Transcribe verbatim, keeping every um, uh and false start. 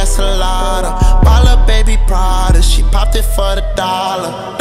Castellana. Ball up baby Prada, she popped it for the dollar.